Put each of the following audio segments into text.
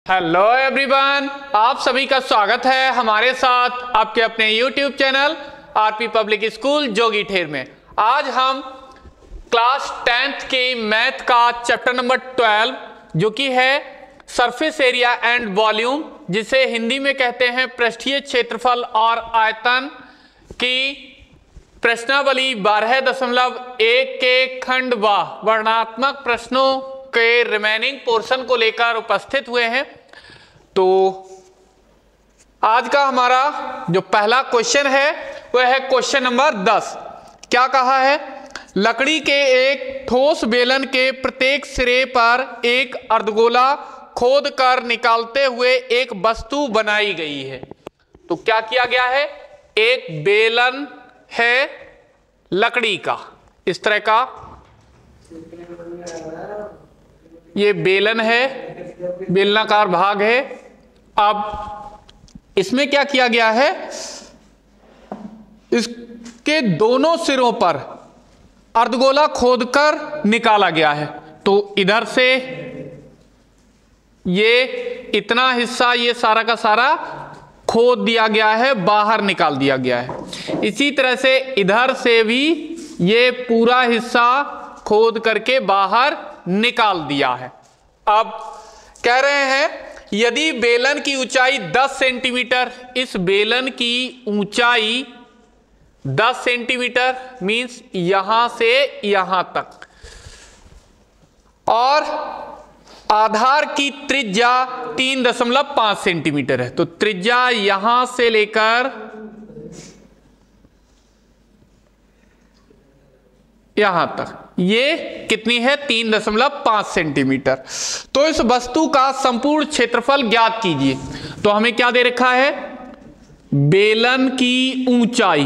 Hello everyone, आप सभी का स्वागत है हमारे साथ आपके अपने YouTube channel RP public school Jogither में। आज हम क्लास 10th के मैथ का चैप्टर नंबर 12 जो कि है सरफेस एरिया एंड वॉल्यूम, जिसे हिंदी में कहते हैं पृष्ठीय क्षेत्रफल और आयतन की प्रश्नावली 12.1 के खंड व वर्णनात्मक प्रश्नों के रिमेनिंग पोर्शन को लेकर उपस्थित हुए हैं। तो आज का हमारा जो पहला क्वेश्चन है वह है क्वेश्चन नंबर 10। क्या कहा है? लकड़ी के एक ठोस बेलन के प्रत्येक सिरे पर एक अर्धगोला खोद कर निकालते हुए एक वस्तु बनाई गई है। तो क्या किया गया है? एक बेलन है लकड़ी का, इस तरह का ये बेलन है, बेलनाकार भाग है। अब इसमें क्या किया गया है? इसके दोनों सिरों पर अर्धगोला खोदकर निकाला गया है। तो इधर से ये इतना हिस्सा ये सारा का सारा खोद दिया गया है, बाहर निकाल दिया गया है। इसी तरह से इधर से भी ये पूरा हिस्सा खोद करके बाहर निकाल दिया है। अब कह रहे हैं यदि बेलन की ऊंचाई 10 सेंटीमीटर, इस बेलन की ऊंचाई 10 सेंटीमीटर मींस यहां से यहां तक, और आधार की त्रिज्या 3.5 सेंटीमीटर है। तो त्रिज्या यहां से लेकर यहां तक ये कितनी है? 3.5 सेंटीमीटर। तो इस वस्तु का संपूर्ण क्षेत्रफल ज्ञात कीजिए। तो हमें क्या दे रखा है? बेलन की ऊंचाई,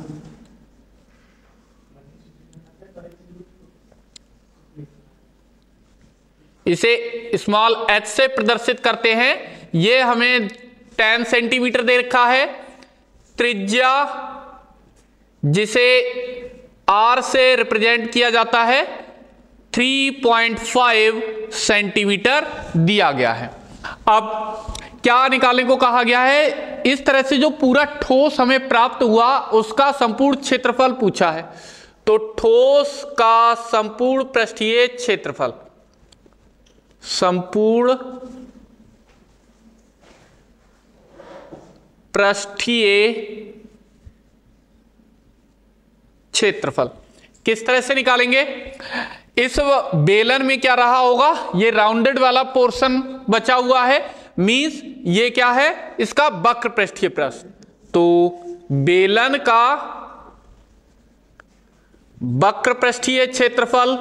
इसे स्मॉल h से प्रदर्शित करते हैं। ये हमें 10 सेंटीमीटर दे रखा है। त्रिज्या जिसे r से रिप्रेजेंट किया जाता है 3.5 सेंटीमीटर दिया गया है। अब क्या निकालने को कहा गया है? इस तरह से जो पूरा ठोस हमें प्राप्त हुआ उसका संपूर्ण क्षेत्रफल पूछा है। तो ठोस का संपूर्ण पृष्ठीय क्षेत्रफल, संपूर्ण पृष्ठीय क्षेत्रफल किस तरह से निकालेंगे? इस बेलन में क्या रहा होगा? ये राउंडेड वाला पोर्शन बचा हुआ है, मींस ये क्या है? इसका वक्र पृष्ठीय प्रश्न। तो बेलन का वक्र पृष्ठीय क्षेत्रफल,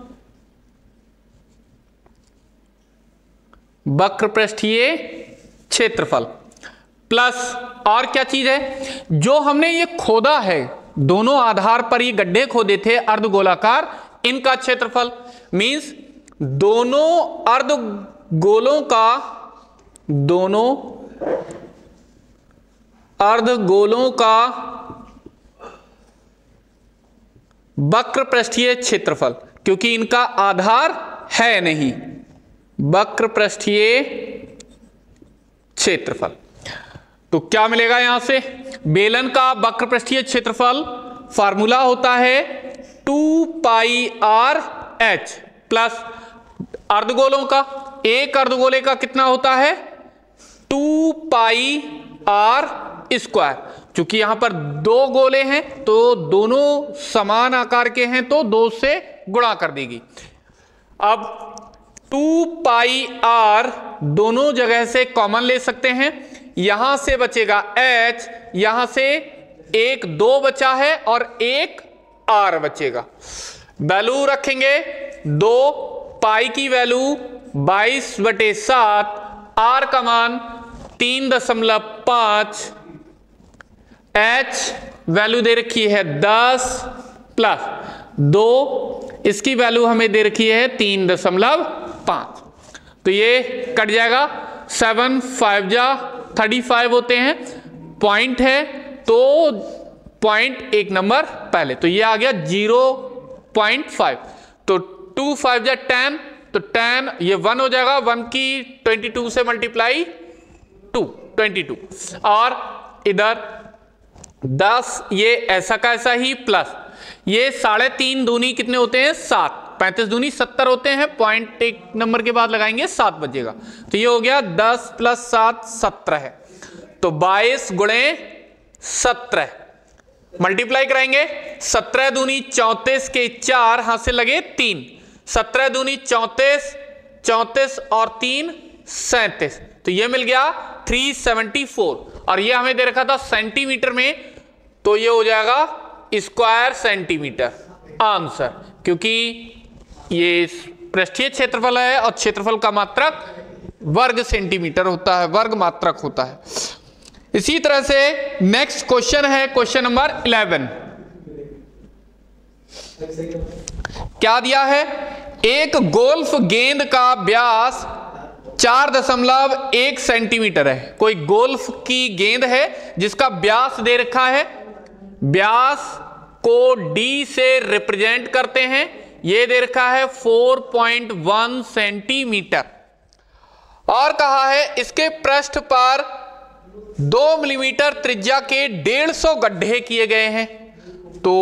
वक्र पृष्ठीय क्षेत्रफल प्लस और क्या चीज है? जो हमने ये खोदा है, दोनों आधार पर ये गड्ढे खोदे थे अर्धगोलाकार, इनका क्षेत्रफल मींस दोनों अर्धगोलों का वक्र पृष्ठीय क्षेत्रफल, क्योंकि इनका आधार है नहीं, वक्र पृष्ठीय क्षेत्रफल। तो क्या मिलेगा यहां से? बेलन का वक्र पृष्ठीय क्षेत्रफल फार्मूला होता है 2πr(h) प्लस अर्धगोलों का, एक अर्धगोले का कितना होता है? 2πr²। चूंकि यहां पर दो गोले हैं तो दोनों समान आकार के हैं, तो 2 से गुणा कर देगी। अब 2πr दोनों जगह से कॉमन ले सकते हैं, यहां से बचेगा h, यहां से एक 2 बचा है और एक r बचेगा। वैल्यू रखेंगे 2, पाई की वैल्यू 22/7, r का मान 3.5, h वैल्यू दे रखी है 10 प्लस 2, इसकी वैल्यू हमें दे रखी है 3.5। तो ये कट जाएगा, 7 5 जा 35 होते हैं, पॉइंट है तो पॉइंट एक नंबर पहले, तो ये आ गया 0.5। तो 2 5 जा 10, तो 10 ये 1 हो जाएगा, 1 की 22 से मल्टीप्लाई 22 और इधर 10 ये ऐसा का ऐसा ही प्लस ये 3.5 दूनी कितने होते हैं 7, 35 दूनी 70 होते हैं, पॉइंट एक नंबर के बाद लगाएंगे 7 बचेगा। तो ये हो गया 10 + 7 17 है, तो 22 गुणे 17 मल्टीप्लाई कराएंगे। 17 दूनी 34 के 4 हाथ से लगे 3, 17 दूनी 34, 34 और 3 37, तो ये मिल गया 374 और ये हमें दे रखा था सेंटीमीटर में, तो ये हो जाएगा स्क्वायर सेंटीमीटर आंसर, क्योंकि ये पृष्ठीय क्षेत्रफल है और क्षेत्रफल का मात्रक वर्ग सेंटीमीटर होता है, वर्ग मात्रक होता है। इसी तरह से नेक्स्ट क्वेश्चन है क्वेश्चन नंबर 11। क्या दिया है? एक गोल्फ गेंद का व्यास 4.1 सेंटीमीटर है। कोई गोल्फ की गेंद है जिसका व्यास दे रखा है, व्यास को d से रिप्रेजेंट करते हैं, यह दे रखा है 4.1 सेंटीमीटर और कहा है इसके पृष्ठ पर 2 मिलीमीटर त्रिज्या के 150 गड्ढे किए गए हैं। तो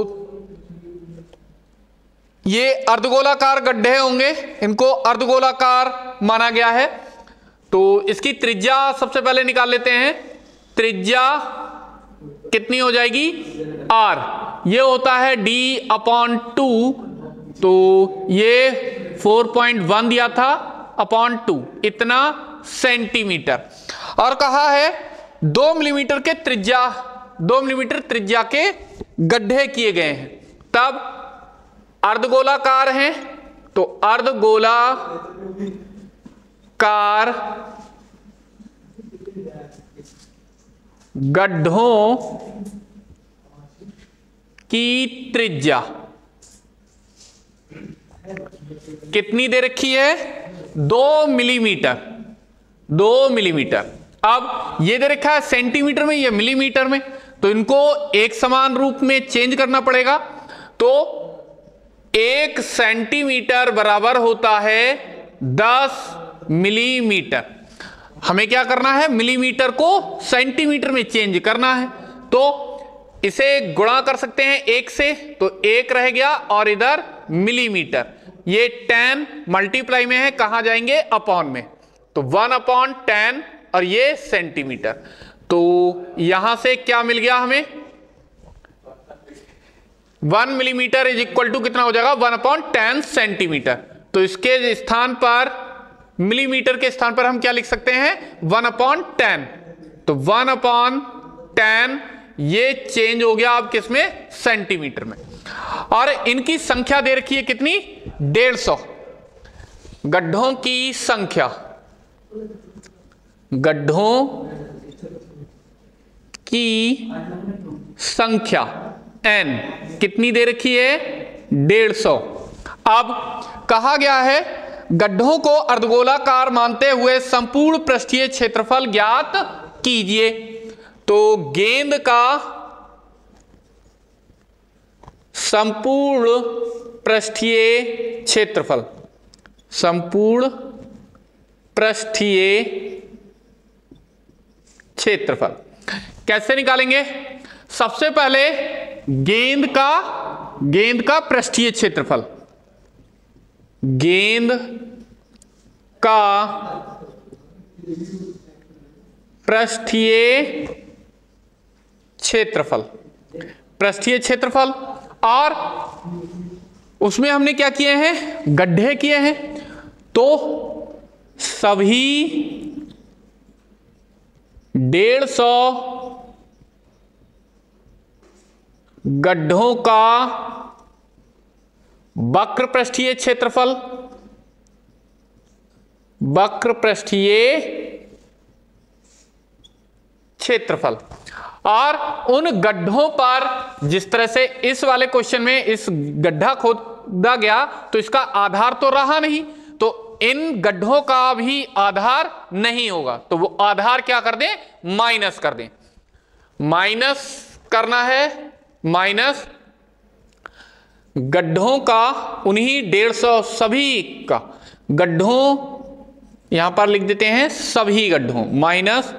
ये अर्धगोलाकार गड्ढे होंगे, इनको अर्धगोलाकार माना गया है। तो इसकी त्रिज्या सबसे पहले निकाल लेते हैं। त्रिज्या कितनी हो जाएगी? r, ये होता है d/2, तो ये 4.1 दिया था अपॉन 2, इतना सेंटीमीटर। और कहा है 2 मिलीमीटर के त्रिज्या, 2 मिलीमीटर त्रिज्या के गड्ढे किए गए हैं। तब अर्धगोलाकार हैं, तो अर्धगोलाकार गड्ढों की त्रिज्या कितनी दे रखी है? 2 मिलीमीटर। 2 मिलीमीटर। अब ये दे रखा है सेंटीमीटर में, ये मिलीमीटर में, तो इनको एक समान रूप में चेंज करना पड़ेगा। तो 1 सेंटीमीटर बराबर होता है 10 मिलीमीटर। हमें क्या करना है? मिलीमीटर को सेंटीमीटर में चेंज करना है। तो इसे गुणा कर सकते हैं 1 से, तो 1 रह गया और इधर मिलीमीटर। ये 10 मल्टीप्लाई में है, कहां जाएंगे? अपॉन में, तो 1/10 और ये सेंटीमीटर। तो यहां से क्या मिल गया हमें? 1 मिलीमीटर इज इक्वल टू कितना हो जाएगा? 1/10 सेंटीमीटर। तो इसके स्थान पर, मिलीमीटर के स्थान पर हम क्या लिख सकते हैं? 1/10। तो 1/10 ये चेंज हो गया अब किसमें? सेंटीमीटर में। और इनकी संख्या दे रखी है कितनी? 150 गड्ढों की संख्या। गड्ढों की संख्या n कितनी दे रखी है? 150। अब कहा गया है गड्ढों को अर्धगोलाकार मानते हुए संपूर्ण पृष्ठीय क्षेत्रफल ज्ञात कीजिए। तो गेंद का संपूर्ण पृष्ठीय क्षेत्रफल, संपूर्ण पृष्ठीय क्षेत्रफल कैसे निकालेंगे? सबसे पहले गेंद का पृष्ठीय क्षेत्रफल, गेंद का पृष्ठीय क्षेत्रफल, पृष्ठीय क्षेत्रफल, और उसमें हमने क्या किए हैं? गड्ढे किए हैं। तो सभी 150 गड्ढों का वक्र पृष्ठीय क्षेत्रफल, वक्र पृष्ठीय क्षेत्रफल, और उन गड्ढों पर जिस तरह से इस वाले क्वेश्चन में इस गड्ढा खोदा गया तो इसका आधार तो रहा नहीं, तो इन गड्ढों का भी आधार नहीं होगा। तो वो आधार क्या कर दें? माइनस कर दें। माइनस करना है, माइनस गड्ढों का, उन्हीं 150 सभी का गड्ढों, यहां पर लिख देते हैं सभी गड्ढों, माइनस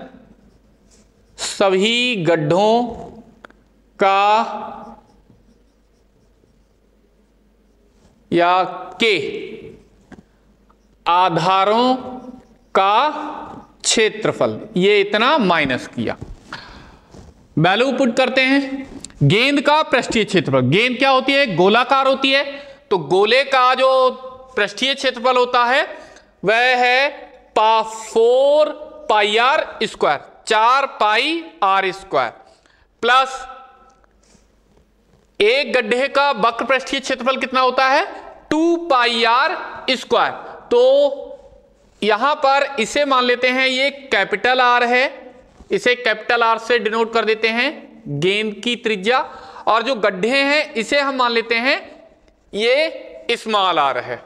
सभी गड्ढों का या के आधारों का क्षेत्रफल, ये इतना माइनस किया। वैल्यू पुट करते हैं। गेंद का पृष्ठीय क्षेत्रफल, गेंद क्या होती है, गोलाकार होती है, तो गोले का जो पृष्ठीय क्षेत्रफल होता है वह है 4 pi R square, 4 pi R square, plus एक गड्ढे का वक्र पृष्ठीय क्षेत्रफल कितना होता है 2 पाई आर स्क्वायर। तो यहां पर इसे मान लेते हैं ये कैपिटल आर है, इसे कैपिटल आर से डिनोट कर देते हैं गेंद की त्रिज्या, और जो गड्ढे हैं इसे हम मान लेते हैं ये स्मॉल आर है,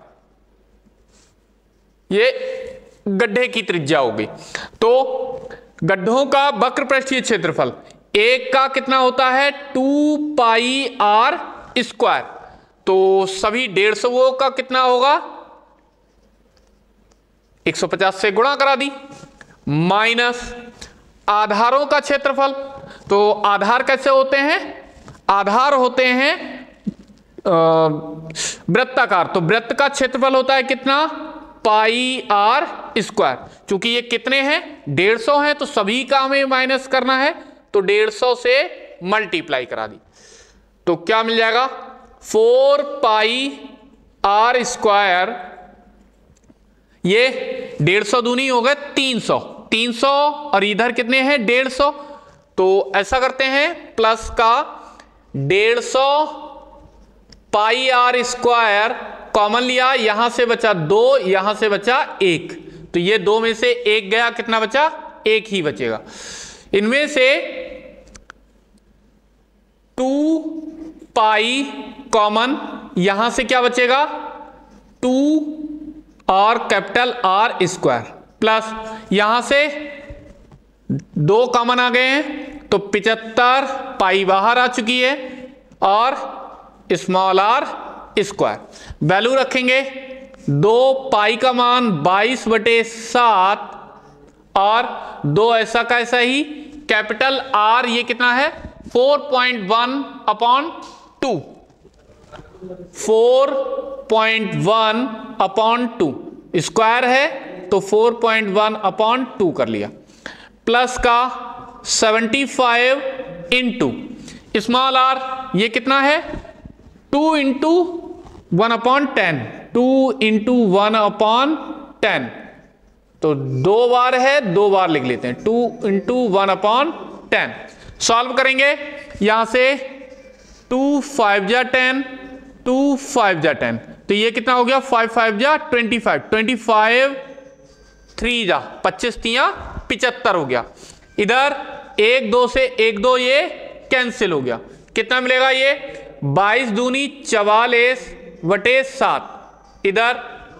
ये गड्ढे की त्रिज्या होगी। तो गड्ढों का वक्र पृष्ठीय क्षेत्रफल एक का कितना होता है 2 पाई आर स्क्वायर, तो सभी 150 का कितना होगा 150 से गुणा करा दी, माइनस आधारों का क्षेत्रफल। तो आधार कैसे होते हैं, आधार होते हैं वृत्ताकार, तो वृत्त का क्षेत्रफल होता है कितना पाई आर स्क्वायर। चूंकि ये कितने हैं 150 हैं तो सभी का हमें माइनस करना है, तो 150 से मल्टीप्लाई करा दी, तो क्या मिल जाएगा 4 पाई आर स्क्वायर, ये 150 दूनी हो गए 300, 300 और इधर कितने हैं 150, तो ऐसा करते हैं प्लस का 150 पाई आर स्क्वायर कॉमन लिया, यहां से बचा 2, यहां से बचा 1, तो ये 2 में से 1 गया, कितना बचा 1 ही बचेगा। इनमें से 2 पाई कॉमन, यहां से क्या बचेगा 2 और कैपिटल आर स्क्वायर, प्लस यहां से 2 कॉमन आ गए हैं, तो 75 पाई बाहर आ चुकी है, और स्मॉल आर स्क्वायर। वैल्यू रखेंगे 2 पाई का मान 22/7 और 2 ऐसा का ऐसा ही, कैपिटल आर ये कितना है 4.1/2, 4.1/2 स्क्वायर है तो 4.1/2 कर लिया, प्लस का 75 इंटू स्मॉल आर ये कितना है 2 इंटू 1/10, 2 इंटू 1/10, तो 2 बार है 2 बार लिख लेते हैं, 2 इंटू 1/10। सॉल्व करेंगे, यहां से 2 5 जा 10, 2 5 जा 10, तो ये कितना हो गया 5 5 जा 25, 25 3 जा 25 तिया 75 हो गया। इधर 1 2 से 1 2 ये कैंसिल हो गया, कितना मिलेगा ये 22 दूनी 44/7, इधर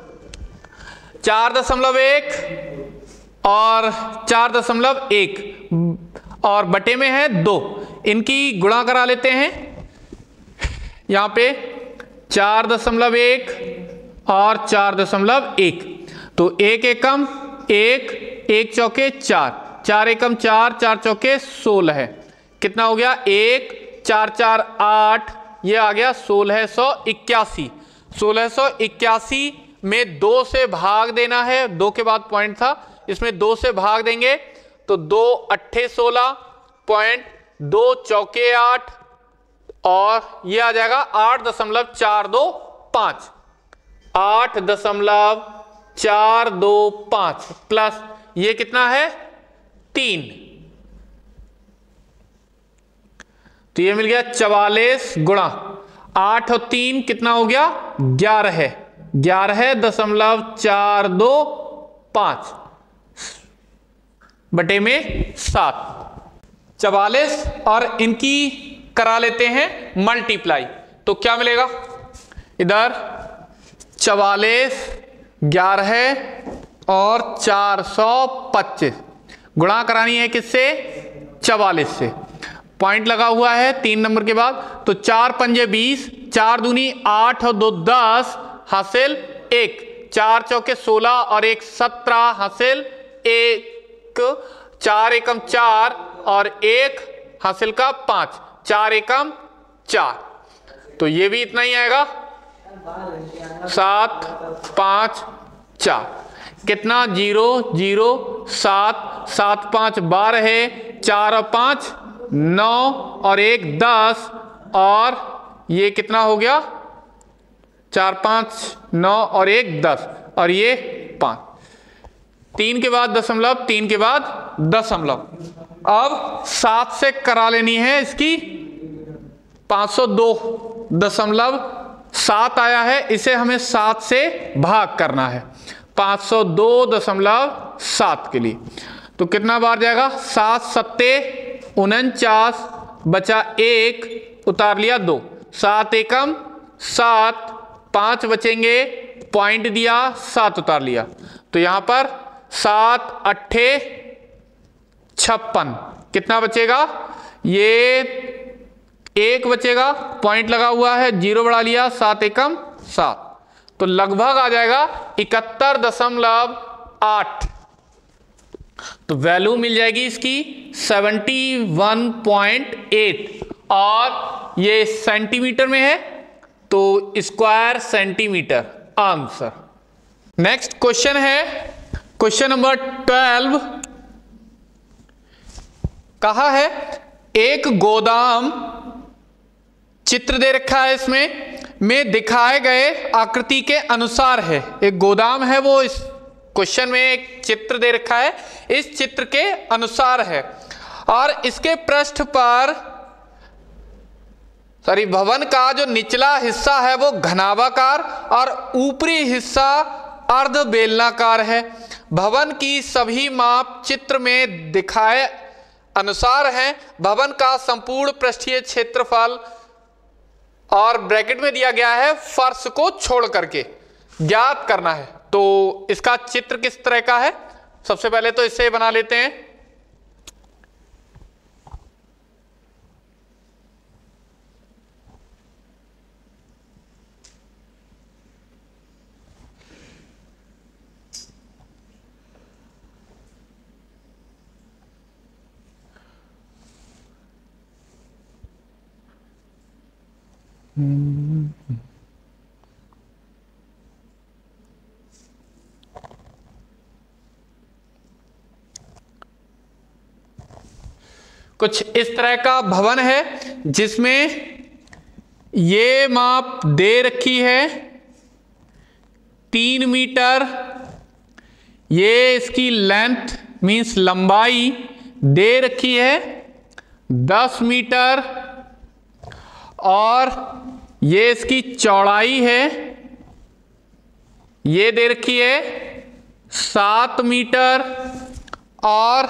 4.1 और 4.1 और बटे में है 2, इनकी गुणा करा लेते हैं, यहां पे 4.1 और 4.1, तो 1 एकम 1, 1 चौके 4, 4 एकम 4, 4 चौके 16 है, कितना हो गया 1 4 4 8, ये आ गया 1681। 1681 में 2 से भाग देना है, 2 के बाद पॉइंट था, इसमें 2 से भाग देंगे तो 2 8 16 पॉइंट 2 चौके 8 और ये आ जाएगा 8.425, 8.425 प्लस ये कितना है 3, तो ये मिल गया 44 गुणा 8 और 3 कितना हो गया 11 है, 11.425 बटे में 7, 44 और इनकी करा लेते हैं मल्टीप्लाई, तो क्या मिलेगा इधर 44 11 और 425 गुणा करानी है किससे 44 से, पॉइंट लगा हुआ है 3 नंबर के बाद, तो 4 पंजे 20, 4 दूनी 8 और 2 10 हासिल 1, 4 चौके 16 और 1 17 हासिल 1 4 एकम 4 और 1 हासिल का 5 4 एकम 4, तो ये भी इतना ही आएगा 7 5 4, कितना 0 0 7 7 5 12 है, 4 और 5 9 और 1 10, और ये कितना हो गया 4 5 9 और 1 10, और ये 5, 3 के बाद दशमलव 3 के बाद दशमलव। अब 7 से करा लेनी है इसकी 502.7 आया है, इसे हमें 7 से भाग करना है 502.7 के लिए, तो कितना बार जाएगा 7 सत्ते 49 बचा 1 उतार लिया 2, 7 एकम 7 5 बचेंगे पॉइंट दिया 7 उतार लिया, तो यहां पर 7 अट्ठे 56, कितना बचेगा ये 1 बचेगा, पॉइंट लगा हुआ है 0 बढ़ा लिया 7 एकम 7, तो लगभग आ जाएगा 71.8, तो वैल्यू मिल जाएगी इसकी 71.8, और ये सेंटीमीटर में है तो square centimetre answer. Next question है क्वेश्चन नंबर 12, कहा है एक गोदाम चित्र दे रखा है, इसमें में दिखाए गए आकृति के अनुसार है, एक गोदाम है वो इस क्वेश्चन में एक चित्र दे रखा है, इस चित्र के अनुसार है, और इसके पृष्ठ पर भवन का जो निचला हिस्सा है वो घनाभाकार और ऊपरी हिस्सा अर्ध बेलनाकार है। भवन की सभी माप चित्र में दिखाए अनुसार हैं। भवन का संपूर्ण पृष्ठीय क्षेत्रफल और ब्रैकेट में दिया गया है फर्श को छोड़ करके ज्ञात करना है। तो इसका चित्र किस तरह का है, सबसे पहले तो इसे बना लेते हैं। कुछ इस तरह का भवन है जिसमें ये माप दे रखी है 3 मीटर, ये इसकी लेंथ मींस लंबाई दे रखी है 10 मीटर, और ये इसकी चौड़ाई है, ये दे रखी है 7 मीटर, और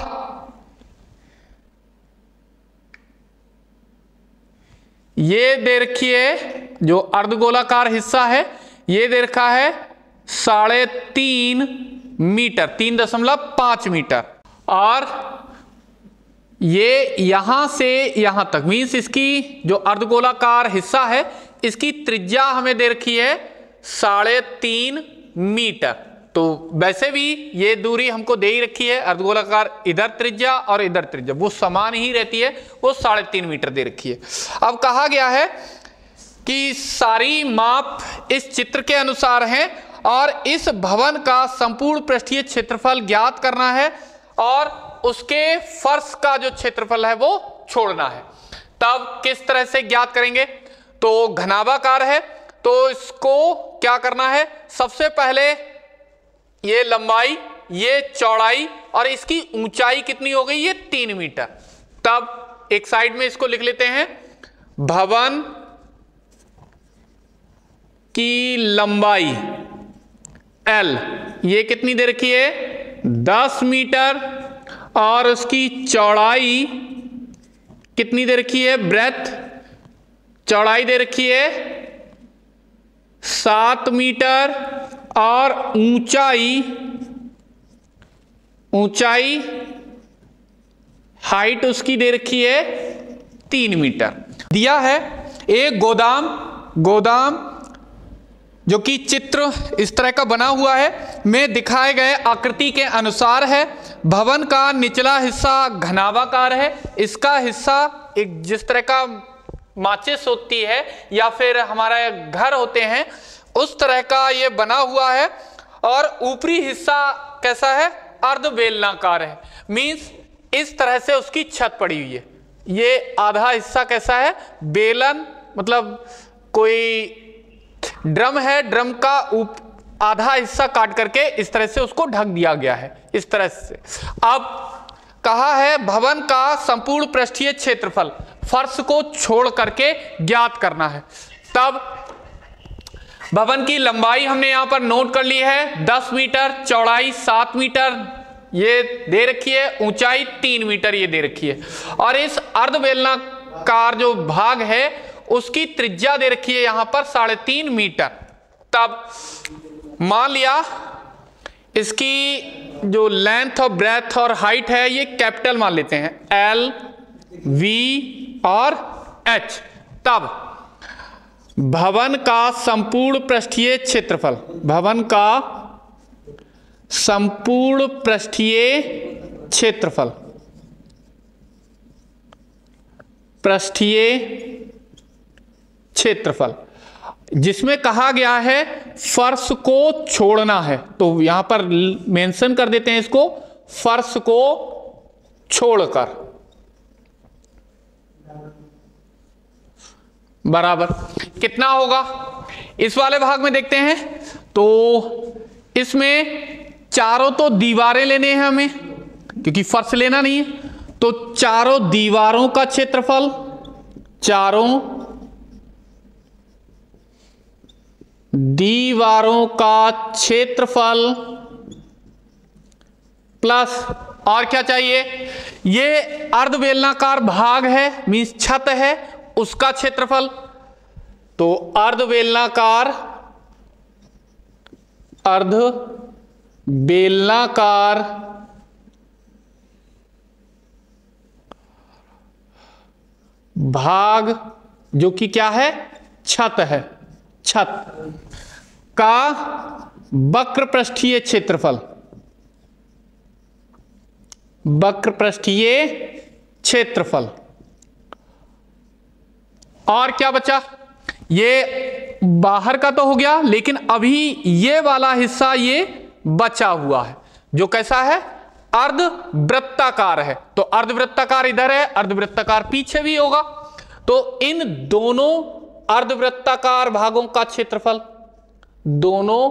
ये दे रखी है जो अर्धगोलाकार हिस्सा है ये दे रखा है 3.5 मीटर, 3.5 मीटर, और ये यहां से यहां तक मीन्स इसकी जो अर्धगोलाकार हिस्सा है इसकी त्रिज्या हमें दे रखी है 3.5 मीटर। तो वैसे भी ये दूरी हमको दे ही रखी है, अर्धगोलाकार इधर त्रिज्या और इधर त्रिज्या वो समान ही रहती है, वो 3.5 मीटर दे रखी है। अब कहा गया है कि सारी माप इस चित्र के अनुसार हैं और इस भवन का संपूर्ण पृष्ठीय क्षेत्रफल ज्ञात करना है और उसके फर्श का जो क्षेत्रफल है वो छोड़ना है। तब किस तरह से ज्ञात करेंगे, तो घनाभाकार है तो इसको क्या करना है, सबसे पहले ये लंबाई ये चौड़ाई और इसकी ऊंचाई कितनी हो गई, ये 3 मीटर। तब एक साइड में इसको लिख लेते हैं, भवन की लंबाई L ये कितनी दे रखी है 10 मीटर और उसकी चौड़ाई कितनी दे रखी है, ब्रेथ चौड़ाई दे रखी है 7 मीटर और ऊंचाई हाइट उसकी दे रखी है 3 मीटर। दिया है एक गोदाम जो कि चित्र चित्र इस तरह का बना हुआ है, में दिखाए गए आकृति के अनुसार है। भवन का निचला हिस्सा घनाभाकार है, इसका हिस्सा एक जिस तरह का माचिस होती है या फिर हमारे घर होते हैं उस तरह का ये बना हुआ है, और ऊपरी हिस्सा कैसा है, अर्धबेलनाकार है। मीन्स इस तरह से उसकी छत पड़ी हुई है। ये आधा हिस्सा कैसा है, बेलन, मतलब कोई ड्रम है, ड्रम का आधा हिस्सा काट करके इस तरह से उसको ढक दिया गया है, इस तरह से। अब कहा है भवन का संपूर्ण पृष्ठीय क्षेत्रफल फर्श को छोड़ करके ज्ञात करना है। तब भवन की लंबाई हमने यहां पर नोट कर ली है 10 मीटर, चौड़ाई 7 मीटर ये दे रखी है, ऊंचाई 3 मीटर ये दे रखी है, और इस अर्धबेलनाकार जो भाग है उसकी त्रिज्या दे रखी है यहां पर 3.5 मीटर। तब मान लिया इसकी जो लेंथ और ब्रेथ और हाइट है ये कैपिटल मान लेते हैं, L, V और H। तब भवन का संपूर्ण पृष्ठीय क्षेत्रफल, भवन का संपूर्ण पृष्ठीय क्षेत्रफल, पृष्ठीय क्षेत्रफल जिसमें कहा गया है फर्श को छोड़ना है, तो यहां पर मेंशन कर देते हैं इसको, फर्श को छोड़कर, बराबर कितना होगा। इस वाले भाग में देखते हैं तो इसमें चारों तो दीवारें लेने हैं हमें, क्योंकि फर्श लेना नहीं है, तो चारों दीवारों का क्षेत्रफल, चारों दीवारों का क्षेत्रफल प्लस, और क्या चाहिए, ये अर्धबेलनाकार भाग है, मींस छत है, उसका क्षेत्रफल। तो अर्धबेलनाकार भाग जो कि क्या है, छत है, छत का वक्र पृष्ठीय क्षेत्रफल, वक्र पृष्ठीय क्षेत्रफल। और क्या बचा, ये बाहर का तो हो गया, लेकिन अभी ये वाला हिस्सा ये बचा हुआ है जो कैसा है, अर्धवृत्ताकार है। तो अर्धवृत्ताकार इधर है, अर्धवृत्ताकार पीछे भी होगा, तो इन दोनों अर्धवृत्ताकार भागों का क्षेत्रफल, दोनों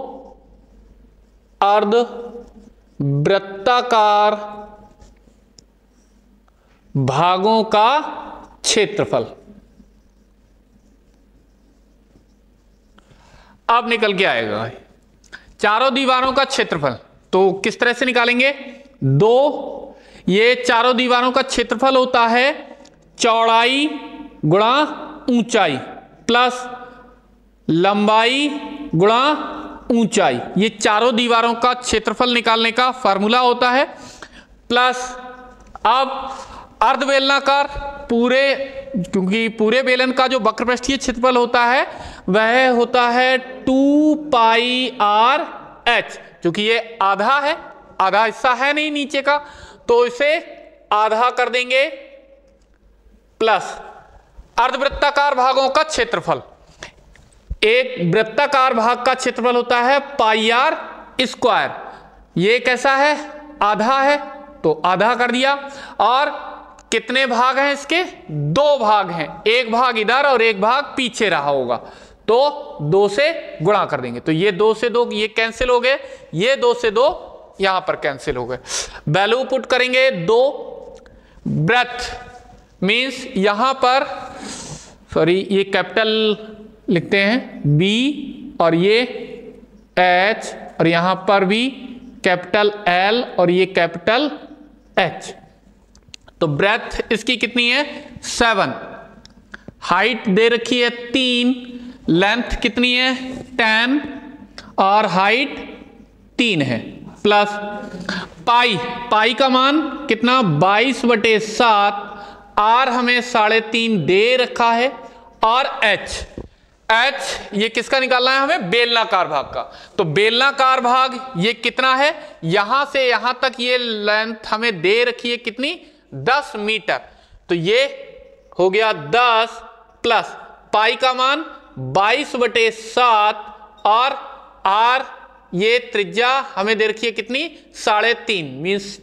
अर्धवृत्ताकार भागों का क्षेत्रफल अब निकल के आएगा। चारों दीवारों का क्षेत्रफल तो किस तरह से निकालेंगे, दो, ये चारों दीवारों का क्षेत्रफल होता है चौड़ाई गुणा ऊंचाई प्लस लंबाई गुणा ऊंचाई, ये चारों दीवारों का क्षेत्रफल निकालने का फार्मूला होता है। प्लस अब अर्धबेलनाकार पूरे, क्योंकि पूरे बेलन का जो वक्र पृष्ठीय क्षेत्रफल होता है वह होता है 2πr/h, क्योंकि ये आधा है, आधा हिस्सा है नहीं नीचे का, तो इसे आधा कर देंगे, प्लस अर्धवृत्ताकार भागों का क्षेत्रफल, एक वृत्ताकार भाग का क्षेत्रफल होता है πr², ये कैसा है, आधा है, तो आधा कर दिया। और कितने भाग हैं इसके, दो भाग हैं, एक भाग इधर और एक भाग पीछे रहा होगा, तो 2 से गुणा कर देंगे, तो ये 2 से 2 ये कैंसिल हो गए, ये 2 से 2 यहां पर कैंसिल हो गए, वैल्यू पुट करेंगे 2। ब्रेथ मींस यहां पर, सॉरी ये कैपिटल लिखते हैं B और ये H और यहां पर भी कैपिटल L और ये कैपिटल H, तो ब्रेथ इसकी कितनी है 7, हाइट दे रखी है 3, लेंथ कितनी है 10 और हाइट 3 है, प्लस पाई का मान कितना 22/7, R हमें 3.5 दे रखा है, और H H ये किसका निकालना है हमें, बेलनाकार भाग का। तो बेलनाकार भाग ये कितना है, यहां से यहां तक ये लेंथ हमें दे रखी है कितनी, 10 मीटर। तो ये हो गया 10 प्लस पाई का मान 22/7 और R ये त्रिज्या हमें दे रखी है कितनी, 3.5 मीन्स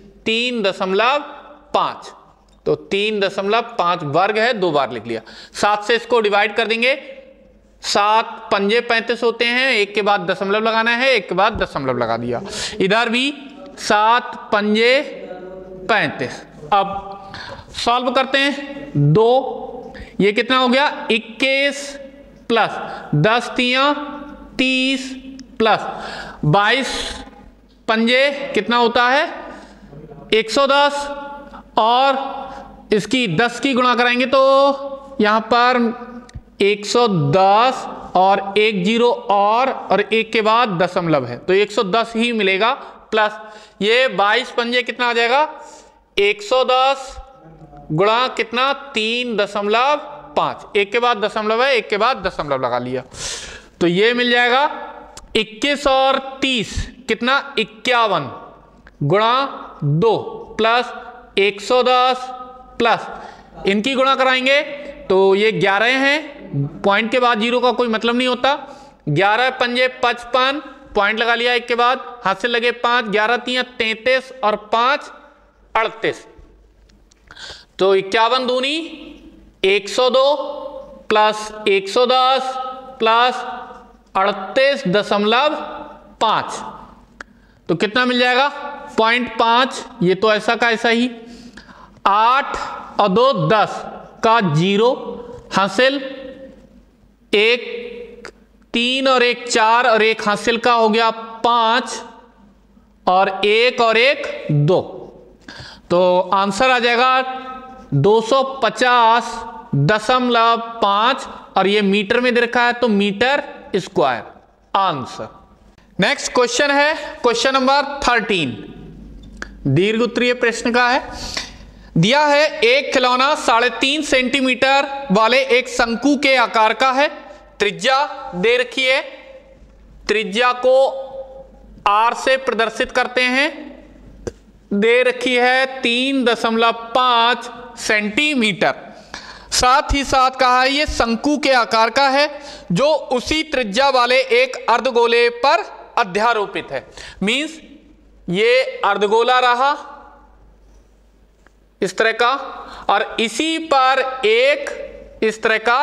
3.5। तो 3.5 वर्ग है, 2 बार लिख लिया। 7 से इसको डिवाइड कर देंगे, 7 पंजे 35 होते हैं, एक के बाद दशमलव लगाना है, एक के बाद दशमलव लगा दिया। इधर भी 7 पंजे 35। अब सॉल्व करते हैं, 2 ये कितना हो गया 21 प्लस 10 तियां 30 प्लस 22 पंजे कितना होता है 110 और इसकी 10 की गुणा कराएंगे तो यहां पर 110 और 1 जीरो और 1 के बाद दशमलव है तो 110 ही मिलेगा। प्लस ये 22 पंजे कितना आ जाएगा 110 गुणा कितना 3.5, 1 के बाद दशमलव है, 1 के बाद दशमलव लगा लिया तो ये मिल जाएगा 21 और 30 कितना 51 गुणा 2 प्लस 110 प्लस इनकी गुणा कराएंगे तो ये 11 हैं, पॉइंट के बाद जीरो का कोई मतलब नहीं होता। 11 पंजे 55, पॉइंट लगा लिया 1 के बाद, हाथ से लगे 5, 11 तियां 33 और 5 38। तो 51 दूनी 102 प्लस 110 प्लस 38.5 तो कितना मिल जाएगा 0.5। ये तो ऐसा का ऐसा ही। 8 और 2 10 का 0 हासिल, 1 3 और 1 4 और 1 हासिल का हो गया 5 और 1 और 1 2 तो आंसर आ जाएगा 250.5 और ये मीटर में दे रखा है तो metre square answer. Next question है क्वेश्चन नंबर 13, दीर्घ उत्तरीय प्रश्न का है। दिया है एक खिलौना 3.5 सेंटीमीटर वाले एक शंकु के आकार का है, त्रिज्या दे रखी है, त्रिज्या को R से प्रदर्शित करते हैं, दे रखी है 3.5 सेंटीमीटर। साथ ही साथ कहा है ये शंकु के आकार का है जो उसी त्रिज्या वाले एक अर्धगोले पर अध्यारोपित है। मींस ये अर्धगोला रहा इस तरह का और इसी पर एक इस तरह का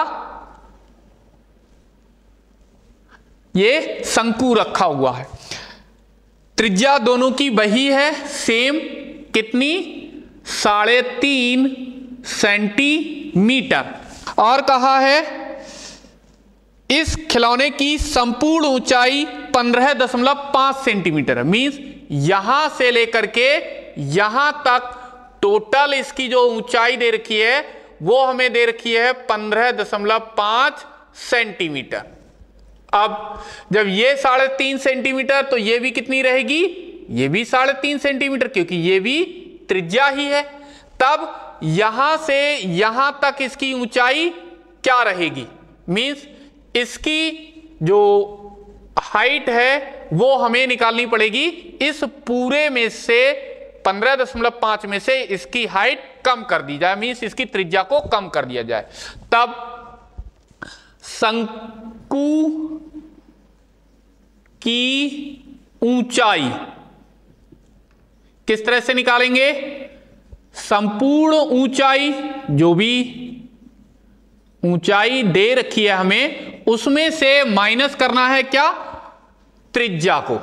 ये शंकु रखा हुआ है। त्रिज्या दोनों की वही है सेम, कितनी 3.5 सेंटीमीटर। और कहा है इस खिलौने की संपूर्ण ऊंचाई 15.5 सेंटीमीटर है। मींस यहां से लेकर के यहां तक टोटल इसकी जो ऊंचाई दे रखी है वो हमें दे रखी है 15.5 सेंटीमीटर। अब जब ये 3.5 सेंटीमीटर तो ये भी कितनी रहेगी, ये भी 3.5 सेंटीमीटर क्योंकि ये भी त्रिज्या ही है। तब यहां से यहां तक इसकी ऊंचाई क्या रहेगी, मींस इसकी जो हाइट है वो हमें निकालनी पड़ेगी। इस पूरे में से 15.5 में से इसकी हाइट कम कर दी जाए, मींस इसकी त्रिज्या को कम कर दिया जाए। तब शंकु की ऊंचाई किस तरह से निकालेंगे, संपूर्ण ऊंचाई जो भी ऊंचाई दे रखी है हमें उसमें से माइनस करना है क्या, त्रिज्या को।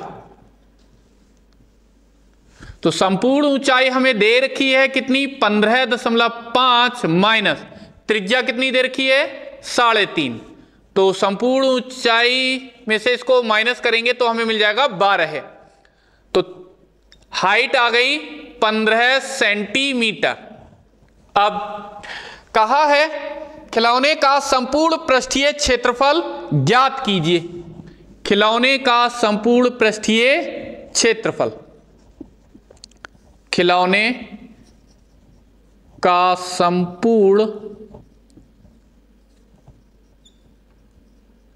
तो संपूर्ण ऊंचाई हमें दे रखी है कितनी 15.5 माइनस त्रिज्या कितनी दे रखी है 3.5। तो संपूर्ण ऊंचाई में से इसको माइनस करेंगे तो हमें मिल जाएगा 12 है। तो हाइट आ गई 15 सेंटीमीटर। अब कहा है खिलौने का संपूर्ण पृष्ठीय क्षेत्रफल ज्ञात कीजिए। खिलौने का संपूर्ण पृष्ठीय क्षेत्रफल, खिलौने का संपूर्ण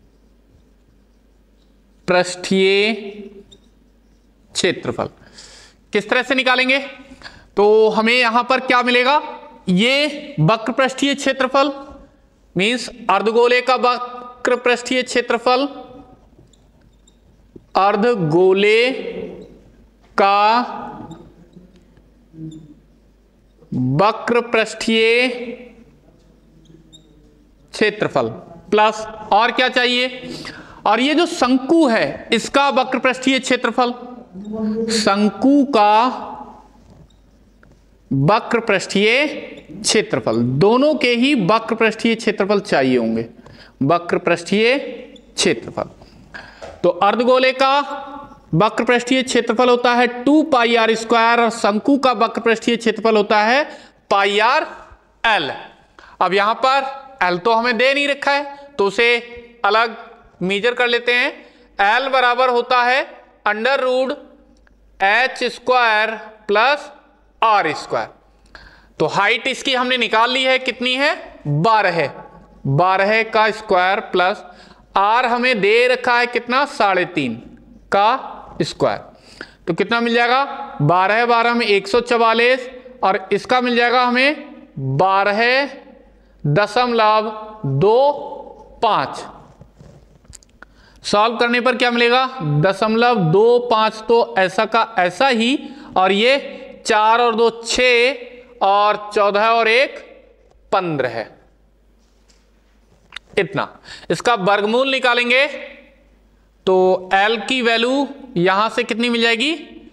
पृष्ठीय क्षेत्रफल। किस तरह से निकालेंगे? तो हमें यहां पर क्या मिलेगा, ये वक्र पृष्ठीय क्षेत्रफल मींस अर्धगोले का वक्र पृष्ठीय क्षेत्रफल, अर्धगोले का वक्र पृष्ठीय क्षेत्रफल प्लस और क्या चाहिए, और ये जो शंकु है इसका वक्र पृष्ठीय क्षेत्रफल, शंकु का वक्र पृष्ठीय क्षेत्रफल, दोनों के ही वक्र पृष्ठीय क्षेत्रफल चाहिए होंगे, वक्र पृष्ठीय क्षेत्रफल। तो अर्धगोले का वक्र पृष्ठीय क्षेत्रफल होता है 2 पाई आर स्क्वायर और शंकु का वक्र पृष्ठीय क्षेत्रफल होता है पाई आर एल। अब यहां पर एल तो हमें दे नहीं रखा है तो उसे अलग मेजर कर लेते हैं। एल बराबर होता है under root H square plus R square. तो हाइट इसकी हमने निकाल ली है, कितनी है 12 का स्क्वायर प्लस आर हमें दे रखा है कितना 3.5 का स्क्वायर। तो कितना मिल जाएगा 12 में 144 और इसका मिल जाएगा हमें 12.25। सॉल्व करने पर क्या मिलेगा 0.25, तो ऐसा का ऐसा ही, और ये 4 और 2 6 और 14 और 1 15 है। इतना इसका वर्गमूल निकालेंगे तो L की वैल्यू यहां से कितनी मिल जाएगी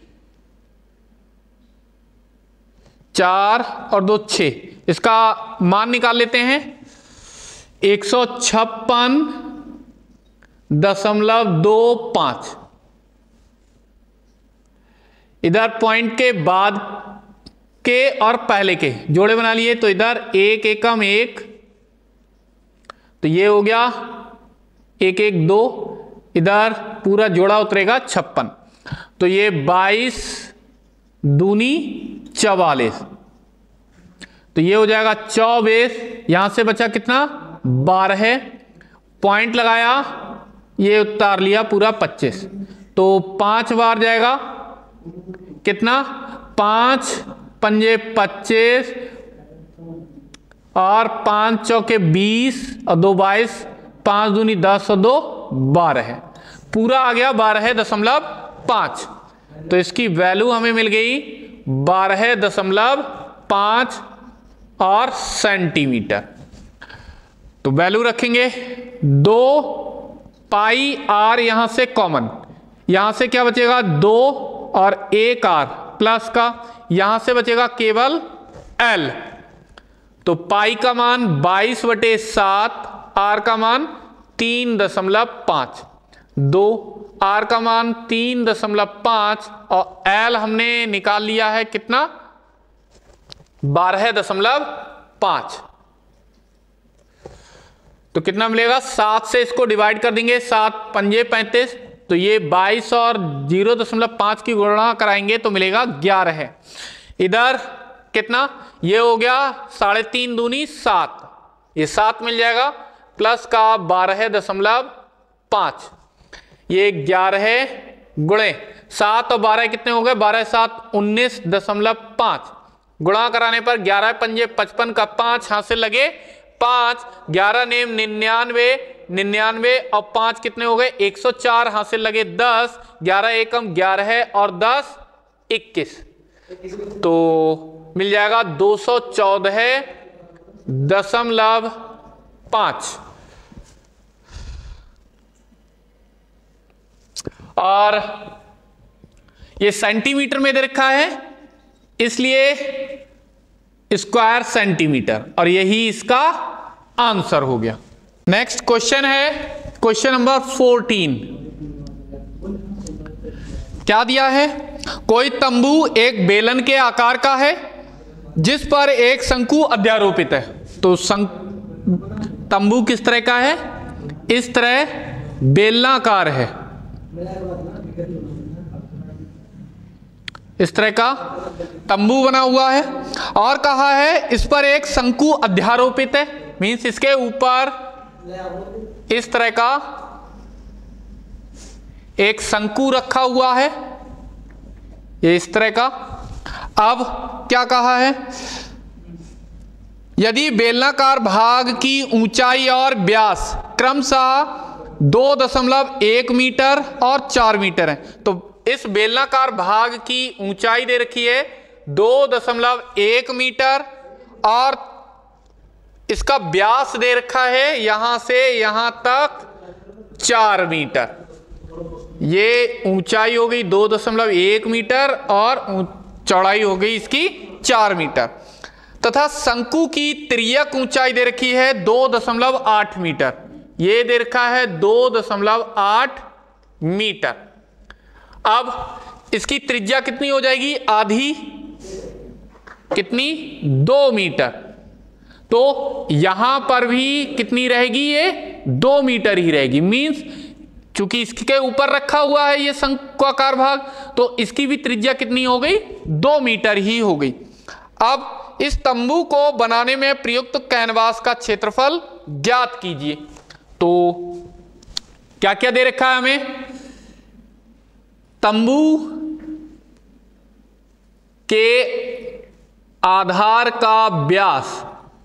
4 और 2 6, इसका मान निकाल लेते हैं 156.25। इधर पॉइंट के बाद के और पहले के जोड़े बना लिए, तो इधर 1 एकम 1, तो ये हो गया 1 1 2, इधर पूरा जोड़ा उतरेगा 56, तो ये 22 दूनी 44, तो ये हो जाएगा 24। यहां से बचा कितना 12, पॉइंट लगाया ये उतार लिया पूरा 25, तो 5 बार जाएगा कितना 5 पंजे 25 और 5 चौके 20 और 2 22, 5 दूनी 10 और 2 12, पूरा आ गया 12.5। तो इसकी वैल्यू हमें मिल गई 12.5 और सेंटीमीटर। तो वैल्यू रखेंगे 2 पाई आर, यहां से कॉमन, यहां से क्या बचेगा 2 और 1 आर प्लस का, यहां से बचेगा केवल एल। तो पाई का मान 22/7, आर का मान 3.5, 2 आर का मान 3.5 और एल हमने निकाल लिया है कितना 12.5। तो कितना मिलेगा 7 से इसको डिवाइड कर देंगे, 7 पंजे 35, तो ये 22 और 0.5 की गणना कराएंगे तो मिलेगा 11। इधर कितना ये हो गया 3.5 दूनी 7, ये 7 मिल जाएगा प्लस का 12.5, ये 11 गुणे 7 और 12 कितने हो गए 12 7 19.5, गुणा कराने पर 11 पंजे 55 का 5 हासिल लगे 5, 11 नेम 99 और 5 कितने हो गए 104 हासिल लगे 10, 11 एकम 11 और 10 21, तो मिल जाएगा 214.5। और ये सेंटीमीटर में दे रखा है इसलिए स्क्वायर सेंटीमीटर, और यही इसका आंसर हो गया। नेक्स्ट क्वेश्चन है क्वेश्चन नंबर 14। क्या दिया है, कोई तंबू एक बेलन के आकार का है जिस पर एक शंकु अध्यारोपित है। तो तंबू किस तरह का है, इस तरह बेलनाकार है, इस तरह का तंबू बना हुआ है, और कहा है इस पर एक शंकु अध्यारोपित है, मींस इसके ऊपर इस तरह का एक शंकु रखा हुआ है ये इस तरह का। अब क्या कहा है, यदि बेलनाकार भाग की ऊंचाई और व्यास क्रमशः 2.1 मीटर और 4 मीटर है, तो इस बेलनाकार भाग की ऊंचाई दे रखी है 2.1 मीटर और इसका व्यास दे रखा है यहां से यहां तक 4 मीटर। ये ऊंचाई हो गई 2.1 मीटर और चौड़ाई हो गई इसकी 4 मीटर, तथा शंकु की तिर्यक ऊंचाई दे रखी है 2.8 मीटर। ये दे रखा है 2.8 मीटर। अब इसकी त्रिज्या कितनी हो जाएगी, आधी, कितनी, 2 मीटर। तो यहां पर भी कितनी रहेगी, ये 2 मीटर ही रहेगी। मींस चूंकि इसके ऊपर रखा हुआ है ये शंक्वाकार भाग, तो इसकी भी त्रिज्या कितनी हो गई, 2 मीटर ही हो गई। अब इस तंबू को बनाने में प्रयुक्त कैनवास का क्षेत्रफल ज्ञात कीजिए। तो क्या क्या दे रखा है हमें, तंबू के आधार का व्यास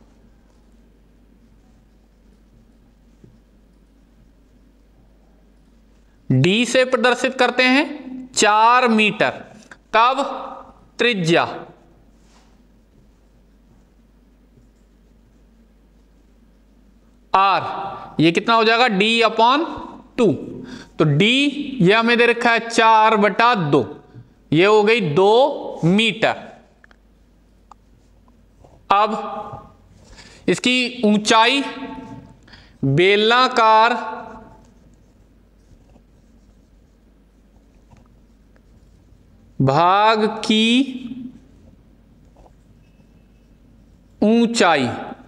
d से प्रदर्शित करते हैं 4 मीटर, तब त्रिज्या r, ये कितना हो जाएगा, d/2। तो d ये हमें दे रखा है 4/2, ये हो गई 2 मीटर। अब इसकी ऊंचाई बेलनाकार भाग की ऊंचाई,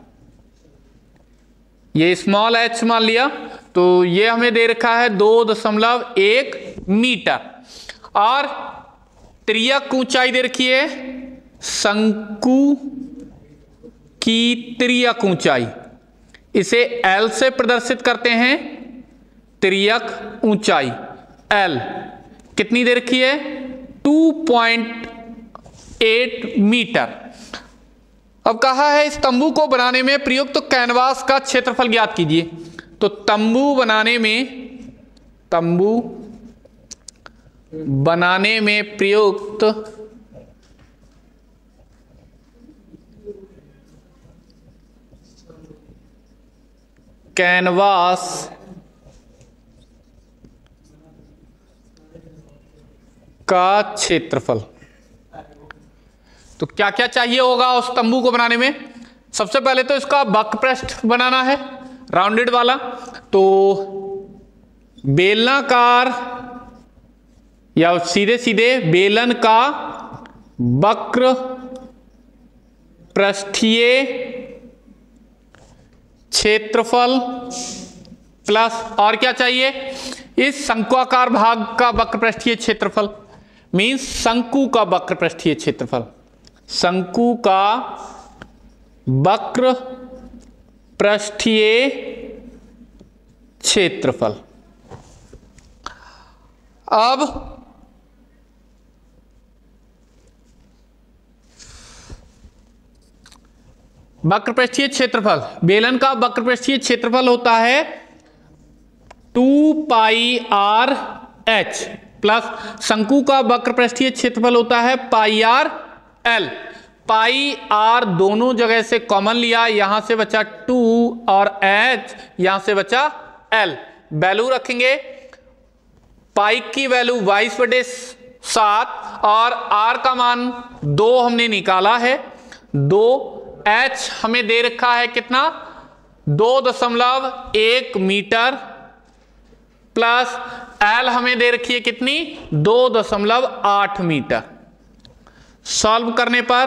ये स्मॉल h मान लिया, तो ये हमें दे रखा है 2.1 मीटर। और तिर्यक ऊंचाई दे रखी है शंकु की तिर्यक ऊंचाई, इसे L से प्रदर्शित करते हैं। तिर्यक ऊंचाई L कितनी दे रखी है, 2.8 मीटर। अब कहा है इस तंबू को बनाने में प्रयुक्त कैनवास का क्षेत्रफल ज्ञात कीजिए। तो तंबू बनाने में प्रयुक्त कैनवास का क्षेत्रफल, तो क्या क्या चाहिए होगा उस तंबू को बनाने में। सबसे पहले तो इसका वक्रपृष्ठ बनाना है, राउंडेड वाला। तो बेलनाकार या सीधे सीधे बेलन का वक्र पृष्ठीय क्षेत्रफल प्लस और क्या चाहिए, इस शंक्वाकार भाग का वक्र पृष्ठीय क्षेत्रफल, मीन्स शंकु का वक्र पृष्ठीय क्षेत्रफल, शंकु का वक्र पृष्ठीय क्षेत्रफल। अब वक्र पृष्ठीय क्षेत्रफल, बेलन का वक्र पृष्ठीय क्षेत्रफल होता है 2πr(h) प्लस शंकु का वक्र पृष्ठीय क्षेत्रफल होता है πr(l). πr दोनों जगह से कॉमन लिया, यहां से बचा 2 और h यहां से बचा l। वैल्यू रखेंगे, पाई की वैल्यू 22/7 और r का मान 2 हमने निकाला है 2। h हमें दे रखा है कितना, 2.1 मीटर प्लस l हमें दे रखी है कितनी, 2.8 मीटर। सॉल्व करने पर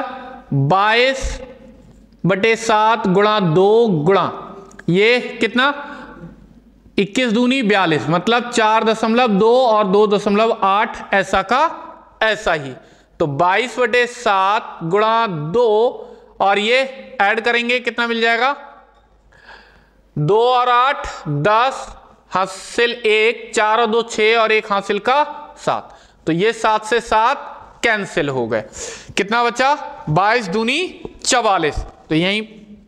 22/7 गुणा 2 गुणा ये कितना, 21 दूनी 42, मतलब 4.2 और 2.8 ऐसा का ऐसा ही। तो 22/7 गुणा 2 और ये ऐड करेंगे कितना मिल जाएगा, 2 और 8 10 हासिल 1, 4 और 2 6 और 1 हासिल का 7। तो ये 7 से 7 कैंसिल हो गए। कितना बचा? 22 दूनी 44। तो यही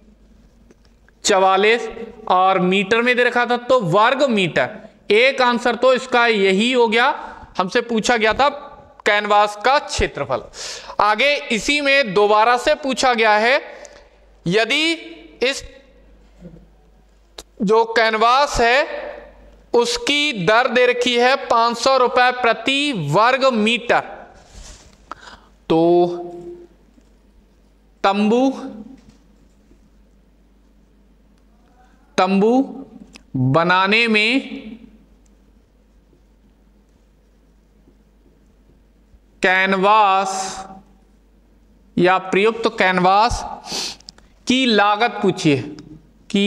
44 और मीटर में दे रखा था तो वर्ग मीटर। एक आंसर तो इसका यही हो गया, हमसे पूछा गया था कैनवास का क्षेत्रफल। आगे इसी में दोबारा से पूछा गया है, यदि इस जो कैनवास है उसकी दर दे रखी है 500 रुपए प्रति वर्ग मीटर, तो तंबू बनाने में कैनवास या प्रयुक्त कैनवास की लागत पूछिए, की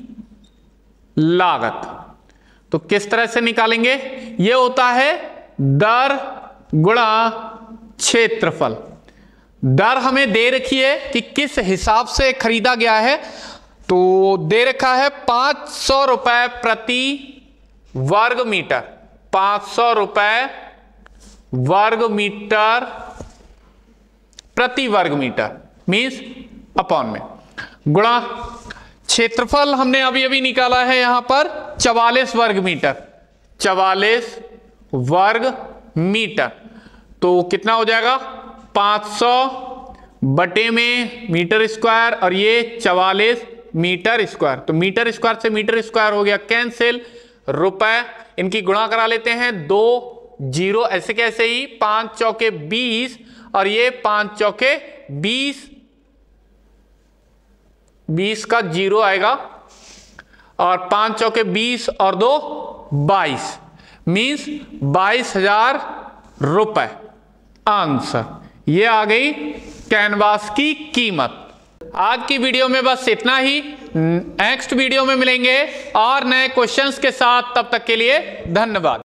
लागत। तो किस तरह से निकालेंगे? यह होता है दर गुणा क्षेत्रफल। दर हमें दे रखी है कि किस हिसाब से खरीदा गया है, तो दे रखा है 500 रुपए प्रति वर्ग मीटर। 500 रुपए वर्ग मीटर प्रति वर्ग मीटर मीन्स अपॉन में, गुणा क्षेत्रफल हमने अभी अभी निकाला है यहां पर 44 वर्ग मीटर। 44 वर्ग मीटर तो कितना हो जाएगा? 500 बटे में मीटर स्क्वायर और ये 44 मीटर स्क्वायर। तो मीटर स्क्वायर से मीटर स्क्वायर हो गया कैंसिल। रुपए इनकी गुणा करा लेते हैं, 2 0 ऐसे कैसे ही, 5 चौके 20 और ये 5 चौके 20, 20 का 0 आएगा और 5 चौके 20 और 2 22 मीन्स 22,000 रुपए आंसर। ये आ गई कैनवास की कीमत। आज की वीडियो में बस इतना ही। नेक्स्ट वीडियो में मिलेंगे और नए क्वेश्चंस के साथ। तब तक के लिए धन्यवाद।